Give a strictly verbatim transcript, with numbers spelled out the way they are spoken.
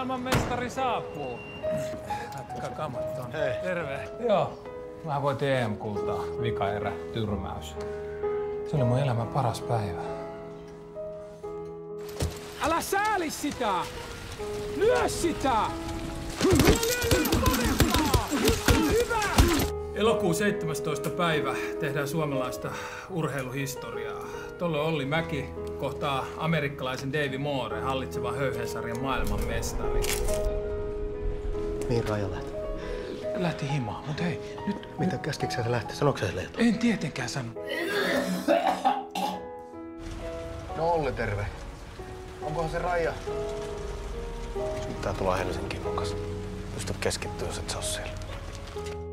maailmanmestari saapuu. Laittakaa kamat tonne. Hei. Terve. Joo. Mä voitin E M-kultaa. Vikaerä, tyrmäys. Se oli mun elämän paras päivä. Älä sääli sitä! Lyö sitä! Hyvä! Elokuun seitsemästoista päivä tehdään suomalaista urheiluhistoriaa. Tuolle Olli Mäki kohtaa amerikkalaisen Davey Moore, hallitsevan höyhensarjan maailmanmestari. Mihin Raija lähti? Lähti himaan, mut hei, nyt... Mitä käskikö se lähti? Sanoiko se sille jotain? En tietenkään sano. No Olli, terve. Onkohan se Raija? Nyt tää tulee Helsinkiin mukas. Pysty keskittyä, jos et sä oo siellä.